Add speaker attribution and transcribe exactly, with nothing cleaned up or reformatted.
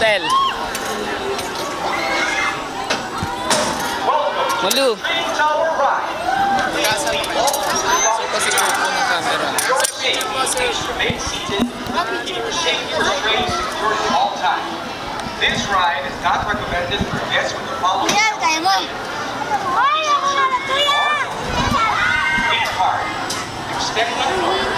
Speaker 1: Sel. Malu. So kasi po ng camera.
Speaker 2: This ride is not recommended for guests with the following.
Speaker 3: Kuya, kaya mo. Ay, ako na, kuya!
Speaker 2: It's hard. Extending